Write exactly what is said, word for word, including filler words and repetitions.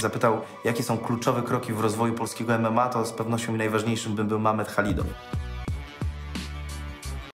zapytał, jakie są kluczowe kroki w rozwoju polskiego M M A, to z pewnością najważniejszym by był Mamed Halidow.